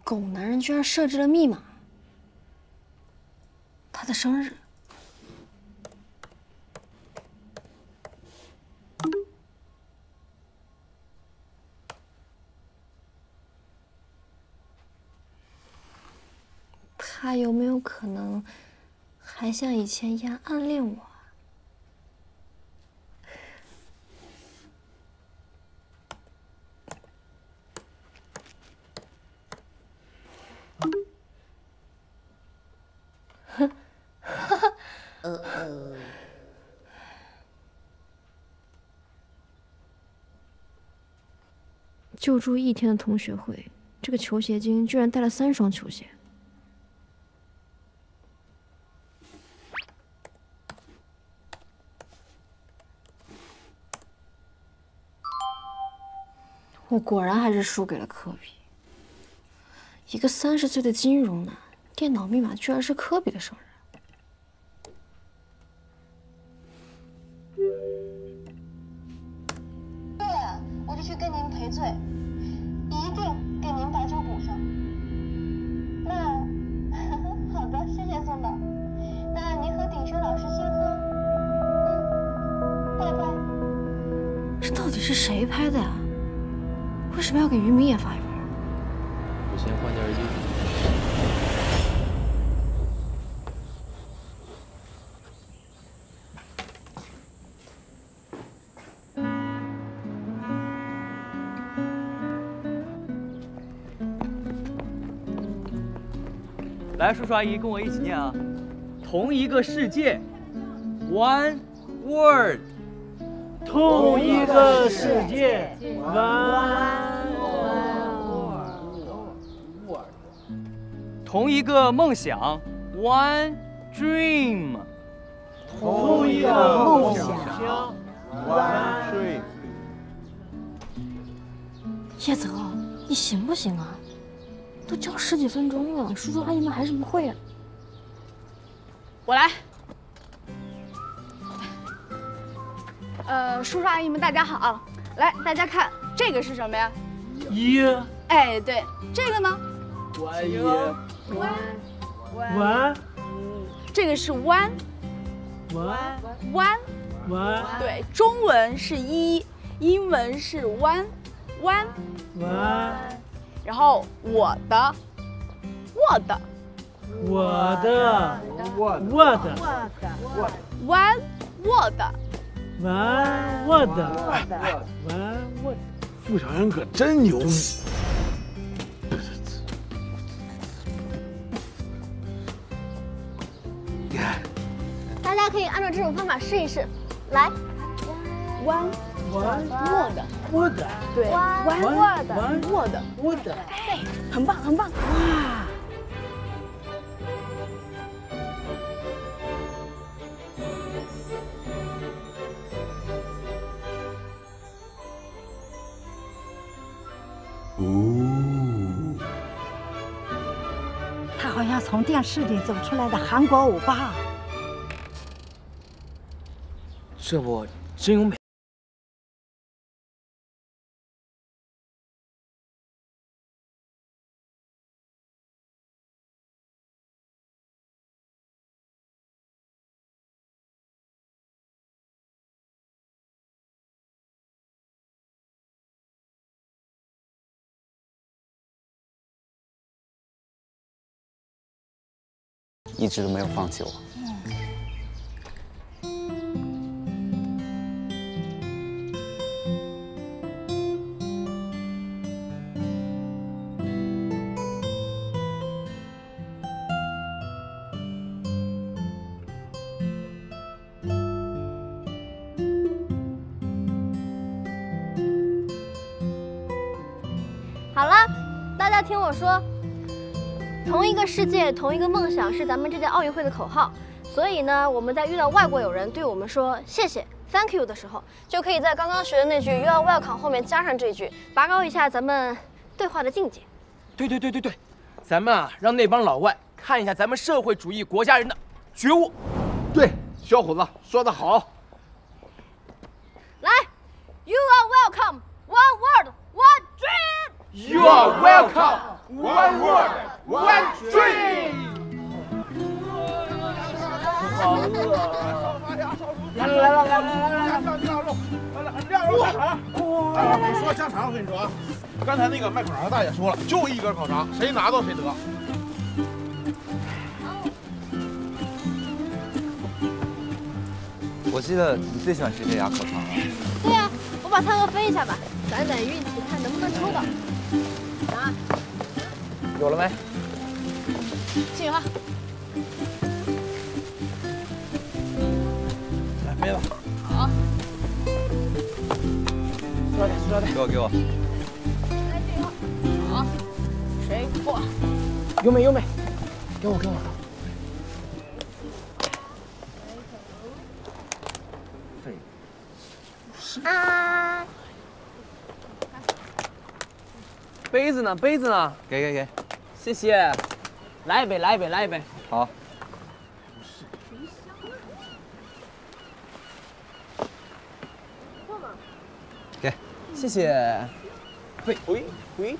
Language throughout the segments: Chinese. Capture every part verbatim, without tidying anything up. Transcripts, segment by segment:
狗男人居然设置了密码，他的生日。他有没有可能还像以前一样暗恋我？ 呃呃， 就住一天的同学会，这个球鞋精居然带了三双球鞋。我果然还是输给了科比。一个三十岁的金融男，电脑密码居然是科比的生日。 去跟您赔罪，一定给您把酒补上。那好的，谢谢宋导。那您和鼎生老师先喝，嗯，拜拜。 这到底是谁拍的呀？为什么要给于明也发一份？ 我先换件衣服。 来，叔叔阿姨跟我一起念啊！同一个世界 ，One World。 同一个世界 ，One World。同一个梦想 ，One Dream。 同一个梦想 ，One Dream。 叶泽，你行不行啊？ 都教十几分钟了，叔叔阿姨们还是不会啊。 我来。呃，叔叔阿姨们大家好，来，大家看这个是什么呀？ 一。 哎，对，这个呢？ 弯一。 弯。 弯。 这个是弯。 弯。 弯。 弯。 对，中文是一，英文是弯，弯。 弯。 然后我的，我的， 我的，我的，我的， 弯，我的， 弯，我的，弯，我的。 傅小阳可真牛逼！ 大家可以按照这种方法试一试，来， 弯。 弯我的， 我的， 对， 弯我的， 我的， 我的， 哎，很棒，很棒，哇！ 哦， 他好像从电视里走出来的韩国欧巴。 这不真有美。 一直都没有放弃我。 好了，大家听我说。 同一个世界，同一个梦想是咱们这届奥运会的口号。所以呢，我们在遇到外国友人对我们说谢谢 （thank you） 的时候，就可以在刚刚学的那句 “You are welcome” 后面加上这句，拔高一下咱们对话的境界。 对对对对对，咱们啊，让那帮老外看一下咱们社会主义国家人的觉悟。 对，小伙子说得好。 来 ，You are welcome, one word, one dream. You are welcome. One word, one dream。 好饿啊！ 来来来来来来来，料料肉，来来料肉香肠。哎，我说香肠，我跟你说啊，刚才那个卖烤肠的大姐说了，就一根烤肠，谁拿到谁得。 我记得你最喜欢吃这家烤肠了。 对呀、啊，我把餐盒分一下吧，攒攒运气，看能不能抽到。啊， 有了没？ 继续喝。 来杯子。 好。 塑料袋，塑料袋。 给我，给我。 来这个。好。水果。 优美，优美，给我，给我。 啊！ 杯子呢？杯子呢？ 给给给， 谢谢。来一杯，来一杯，来一杯。 好。给， 谢谢。喂喂喂！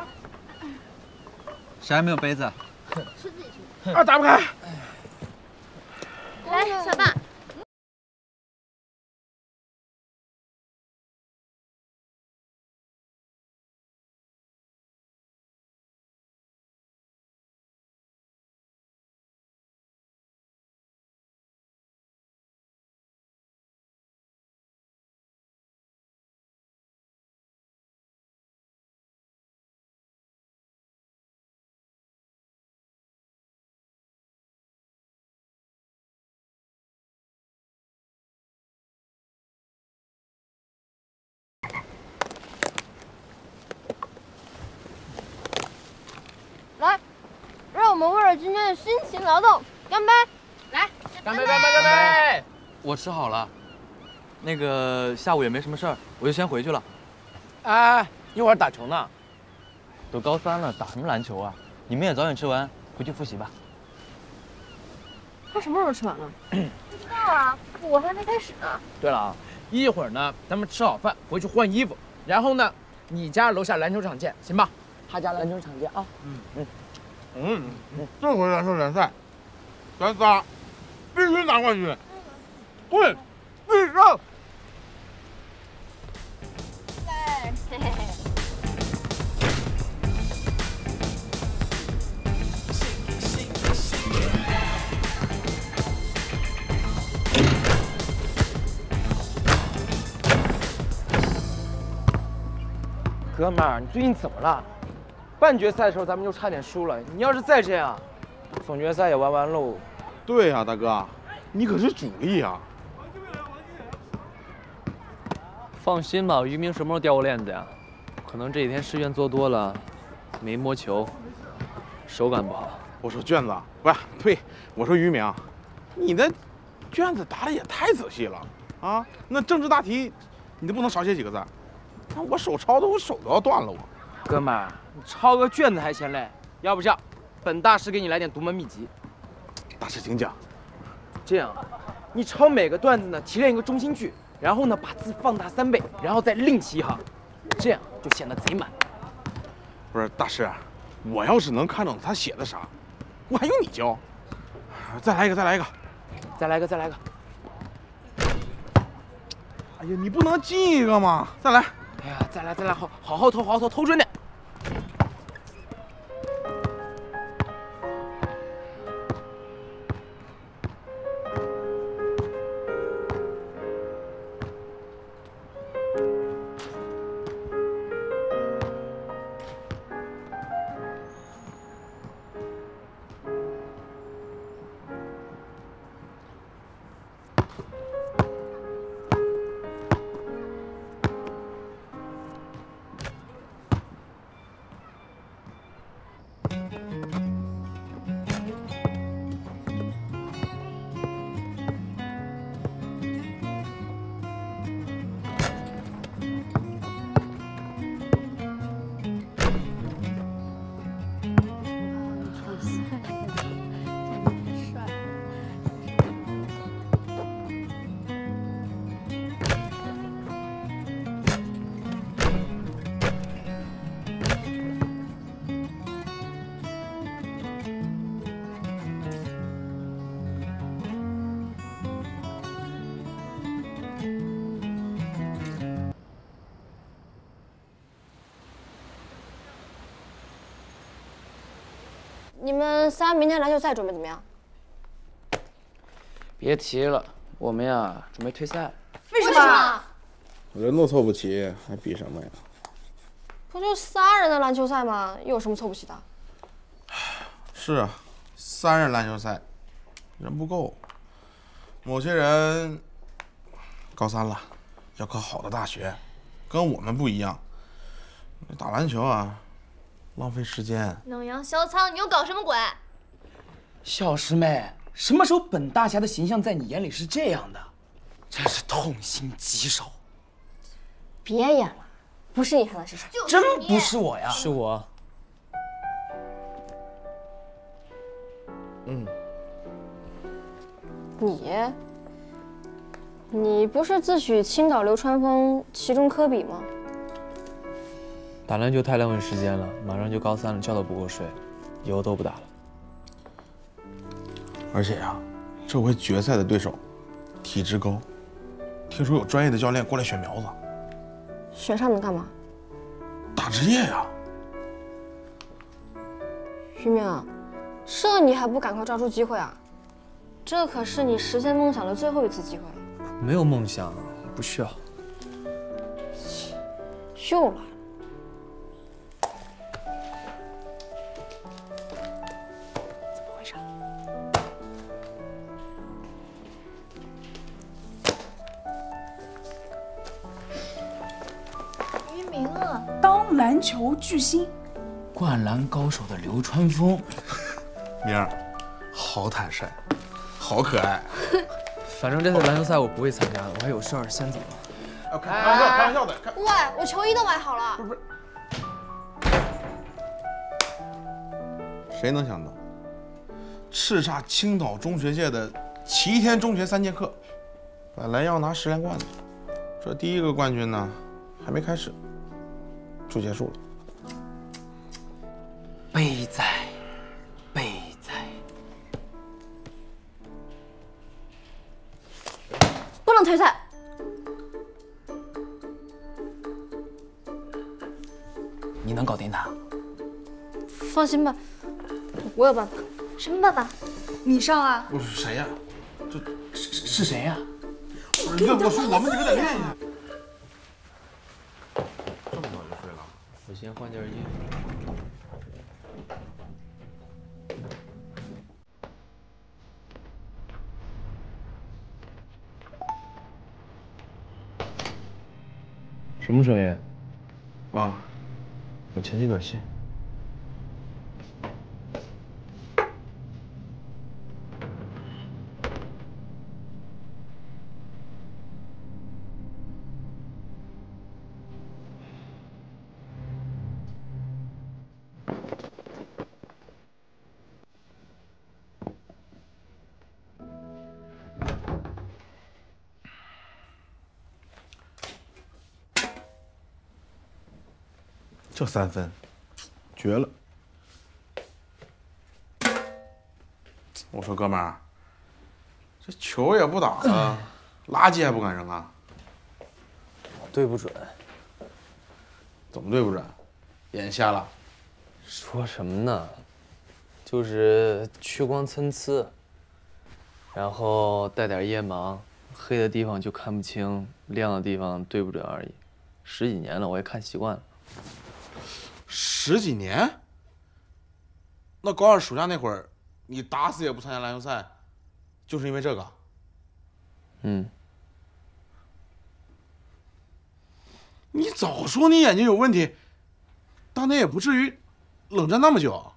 谁还没有杯子？ 吃自己吃。 啊，打不开。 来，小爸。 来，让我们为了今天的辛勤劳动干杯！来， 干杯！干杯！干杯！ 我吃好了，那个下午也没什么事儿，我就先回去了。 哎，一会儿打球呢。 都高三了，打什么篮球啊？你们也早点吃完，回去复习吧。 他什么时候吃完了？ 不知道啊，我还没开始呢。 对了啊，一会儿呢，咱们吃好饭回去换衣服，然后呢，你家楼下篮球场见，行吧？他家篮球场见啊。嗯嗯嗯嗯，这回篮球联赛，咱仨必须拿冠军，滚，必胜！ 对，嘿嘿嘿。 哥们儿，你最近怎么了？半决赛的时候咱们就差点输了，你要是再这样，总决赛也玩完喽。 对呀、啊，大哥，你可是主力啊！ 放心吧，于明什么时候掉过链子呀？可能这几天试卷做多了，没摸球，手感不好。 我说卷子，不是，呸，我说于明，你的卷子答的也太仔细了啊！那政治大题，你都不能少写几个字？那我手抄的，我手都要断了我。 哥们儿，你抄个卷子还嫌累？要不这样，本大师给你来点独门秘籍。 大师请讲。 这样，你抄每个段子呢提炼一个中心句，然后呢把字放大三倍，然后再另起一行，这样就显得贼满。 不是大师，我要是能看懂他写的啥，我还用你教？再来一个，再来一个， 再来一个，再来一个。 哎呀，你不能进一个吗？再来。 哎呀，再来再来，好好好投，好好投，投准点。 你们仨明天篮球赛准备怎么样？ 别提了，我们呀准备退赛。 为什么？ 人都凑不齐，还比什么呀？ 不就仨人的篮球赛吗？又有什么凑不齐的？ 是啊，三人篮球赛，人不够。某些人高三了，要考好的大学，跟我们不一样。打篮球啊，浪费时间。 冷阳小草，你又搞什么鬼？ 小师妹，什么时候本大侠的形象在你眼里是这样的？真是痛心疾首。 别演了，不是你上的是谁？ 真不是我呀， 是我。 嗯。 你，你不是自诩青岛流川枫，其中科比吗？ 打篮球太浪费时间了，马上就高三了，觉都不够睡，以后都不打了。 而且呀，这回决赛的对手体质高，听说有专业的教练过来选苗子。 选上能干嘛？ 打职业呀！ 徐明，这你还不赶快抓住机会啊？这可是你实现梦想的最后一次机会了。 没有梦想，不需要。 又来了。怎么回事？ 于明啊，当篮球巨星， 灌篮高手的流川枫。 明儿，好坦率，好可爱。 反正这次篮球赛我不会参加的，我还有事儿，先走了。 开玩笑，开玩笑的。 喂，我球衣都买好了。 不是，谁能想到，叱咤青岛中学界的齐天中学三剑客，本来要拿十连冠的，这第一个冠军呢，还没开始就结束了。 悲哉，悲哉！ 不能退赛。 你能搞定他？ 放心吧，我有办法。 什么办法？ 你上啊！ 不是谁呀？这是是谁呀？ 我我说我们几个得练一下。这么早就睡了？ 我先换件衣服。什么声音？ 啊，有前期短信。这三分，绝了！我说哥们儿，这球也不打了，垃圾还不敢扔啊？ 对不准。 怎么对不准？眼瞎了？ 说什么呢？就是屈光参差，然后带点夜盲，黑的地方就看不清，亮的地方对不准而已。十几年了，我也看习惯了。 十几年？那高二暑假那会儿，你打死也不参加篮球赛，就是因为这个？ 嗯。 你早说你眼睛有问题，当年也不至于冷战那么久。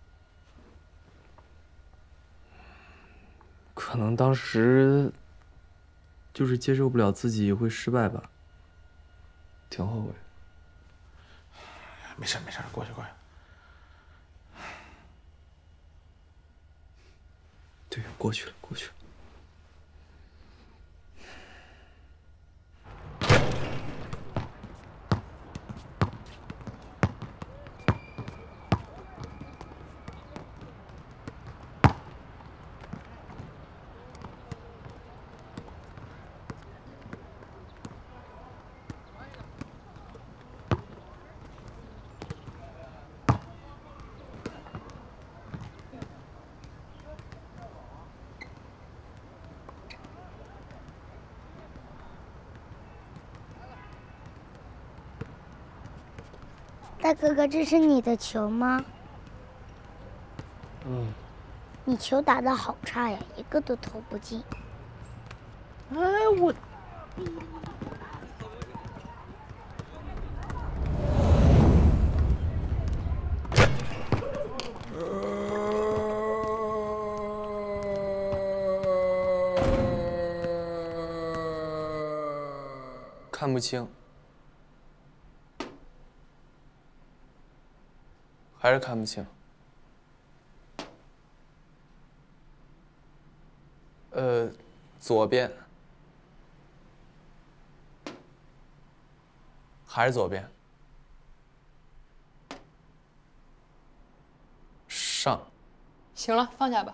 可能当时就是接受不了自己会失败吧，挺后悔。 没事没事，过去过去。 对，过去了过去了。 大哥哥，这是你的球吗？ 嗯。 你球打得好差呀，一个都投不进。 哎，我。 看不清，还是看不清。呃，左边，还是左边。上。 行了，放下吧。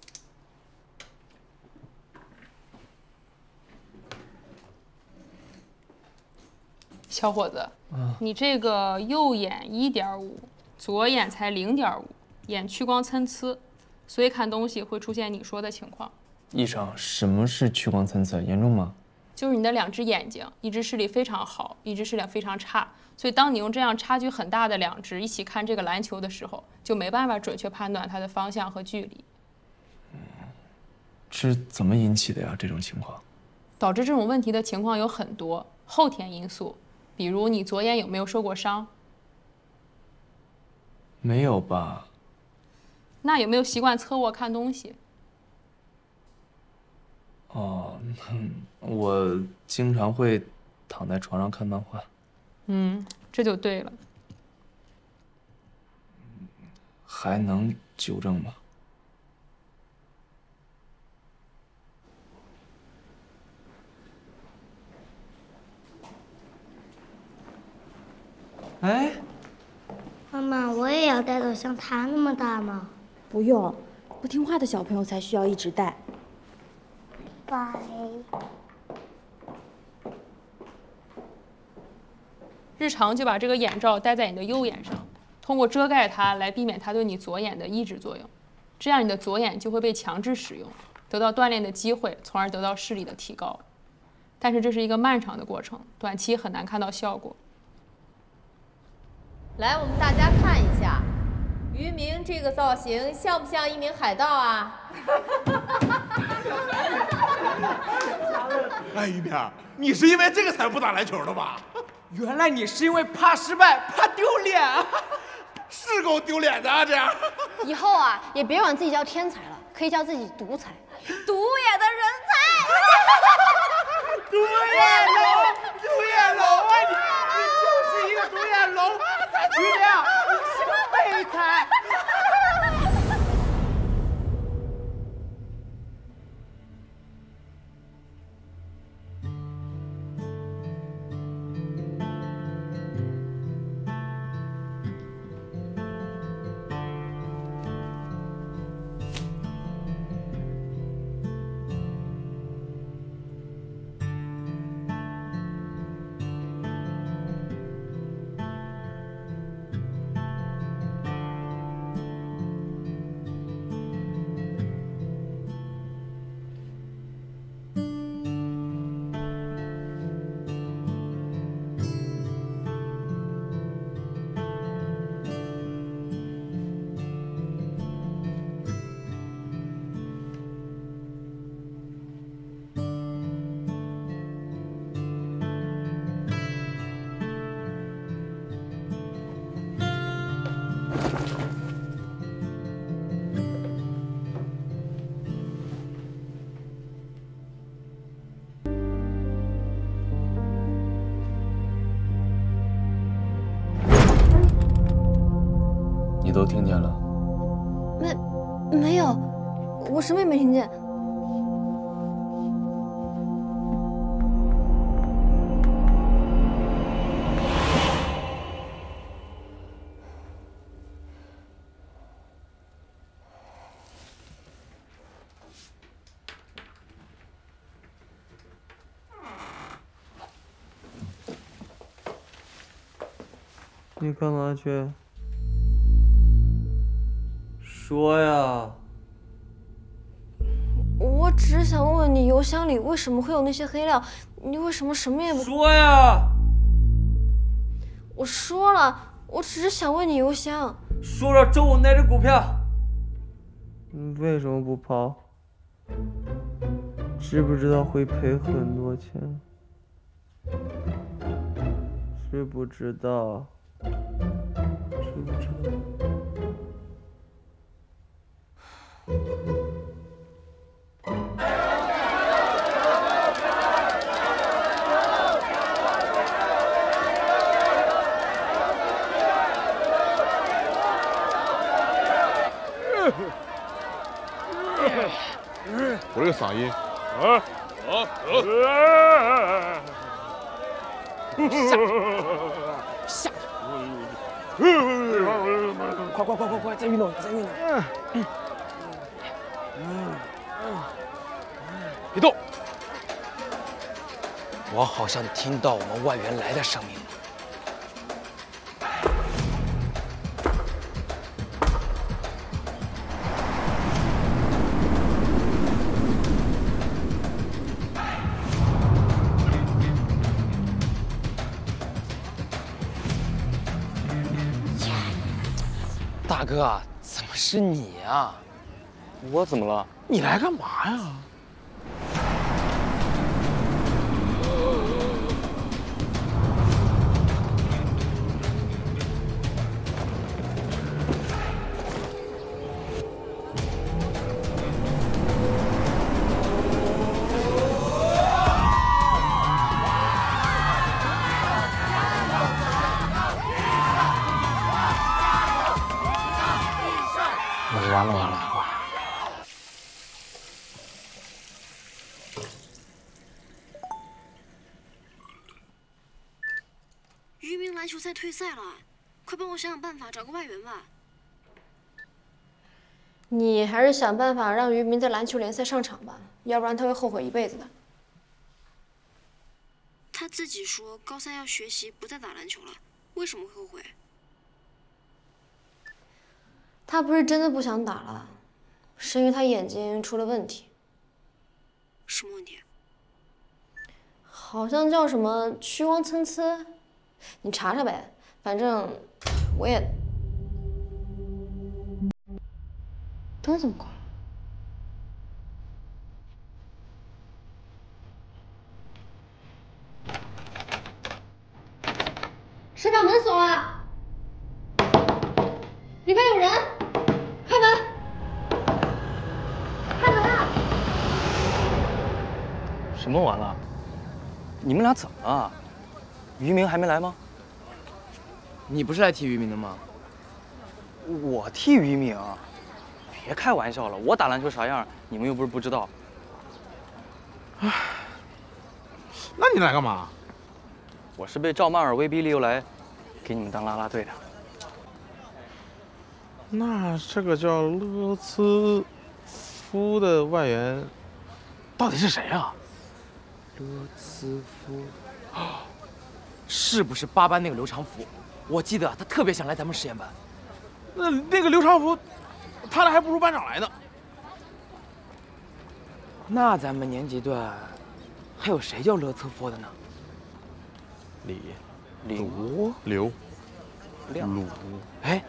小伙子， 嗯、 你这个右眼一点五，左眼才零点五，眼屈光参差，所以看东西会出现你说的情况。 医生，什么是屈光参差？严重吗？ 就是你的两只眼睛，一只视力非常好，一只视力非常差，所以当你用这样差距很大的两只一起看这个篮球的时候，就没办法准确判断它的方向和距离。 嗯，是怎么引起的呀？这种情况？ 导致这种问题的情况有很多后天因素。比如你左眼有没有受过伤？ 没有吧。 那有没有习惯侧卧看东西？ 哦，我经常会躺在床上看漫画。 嗯，这就对了。 还能纠正吗？ 哎， 妈妈，我也要带到像他那么大吗？ 不用，不听话的小朋友才需要一直带。 拜。 日常就把这个眼罩戴在你的右眼上，通过遮盖它来避免它对你左眼的抑制作用，这样你的左眼就会被强制使用，得到锻炼的机会，从而得到视力的提高。但是这是一个漫长的过程，短期很难看到效果。 来，我们大家看一下，于明这个造型像不像一名海盗啊？ 哎，于明，你是因为这个才不打篮球的吧？ 原来你是因为怕失败、怕丢脸啊！ 是够丢脸的啊！这样， 以后啊，也别管自己叫天才了，可以叫自己独才， 独眼的人才。 独眼龙，独眼龙啊！你你就是一个独眼龙，于明，你是个废材。 你都听见了？ 没，没有，我什么也没听见。 你干嘛去？说呀！ 我只是想问问你，油箱里为什么会有那些黑料？你为什么什么也不说呀？ 我说了， 我只是想问你邮箱。 说说周五那只股票。 你为什么不抛？知不知道会赔很多钱？知不知道？知不知道？ 我这个嗓音，啊啊啊！下下，快快快快快，再运动再运动。嗯嗯嗯，别动！我好像听到我们外援来的声音了。 大哥，怎么是你呀？我怎么了？你来干嘛呀？完了完了！ 渔民篮球赛退赛了，快帮我想想办法，找个外援吧。你还是想办法让渔民在篮球联赛上场吧，要不然他会后悔一辈子的。他自己说高三要学习，不再打篮球了，为什么会后悔？他不是真的不想打了。 是因为他眼睛出了问题。什么问题？好像叫什么屈光参差，你查查呗。反正我也……灯怎么关了？谁把门锁了？里面有人，开门！ 什么完了？你们俩怎么了？渔民还没来吗？你不是来踢渔民的吗？我踢渔民？别开玩笑了，我打篮球啥样，你们又不是不知道。 唉，那你来干嘛？ 我是被赵曼尔威逼利诱来，给你们当啦啦队的。 那这个叫勒兹夫的外援，到底是谁啊？ 勒兹夫，是不是八班那个刘长福？我记得他特别想来咱们实验班。 那那个刘长福，他俩还不如班长来呢。 那咱们年级段还有谁叫勒兹夫的呢？ 李、 鲁、刘、 亮、 鲁。 哎。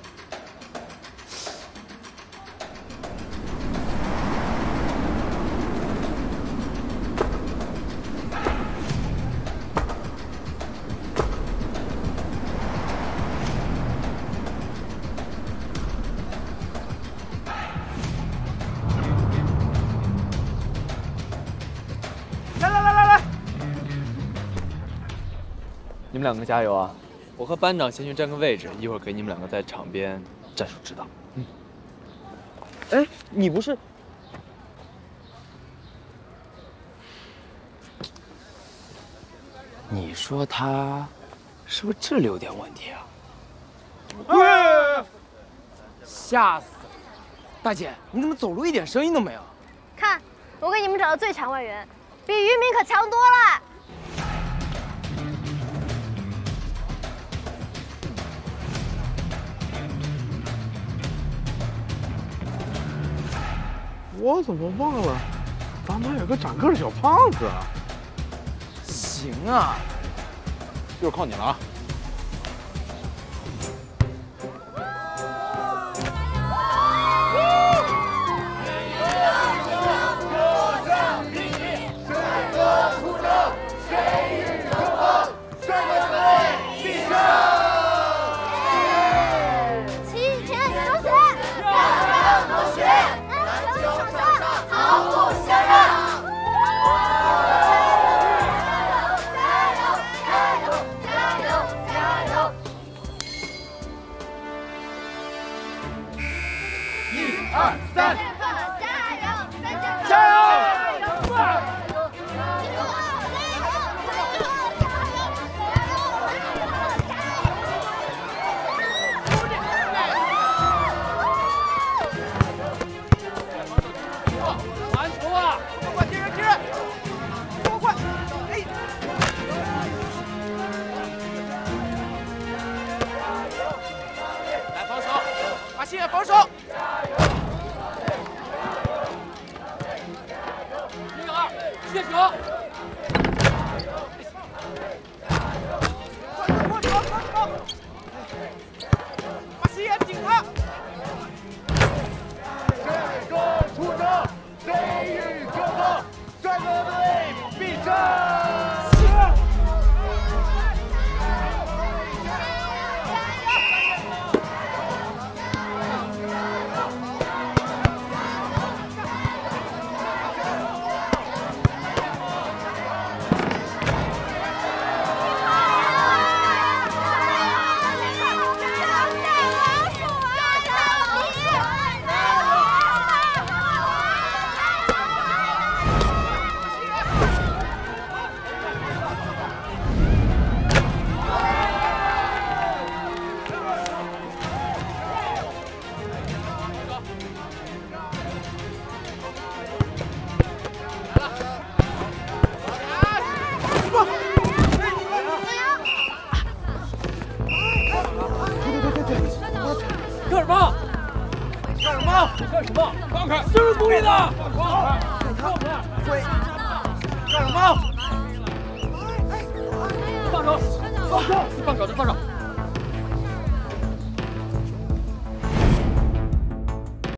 你们两个加油啊！我和班长先去占个位置，一会儿给你们两个在场边战术指导。 嗯。哎，你不是？你说他是不是智力有点问题啊？ 哎！ 吓死了！大姐，你怎么走路一点声音都没有？ 看，我给你们找到最强外援，比渔民可强多了。 我怎么忘了，咱班有个长个的小胖子。 行啊， 就是靠你了啊！ 一二三， 加油！ 加油！ 谢防守。一个二，谢球。把心眼顶他。 这个出征，谁与争锋？帅哥队必胜！ 干什么？干什么？干什么？放开！这是故意的！放开！放开！追！干什么？放手！放手！放手！放手！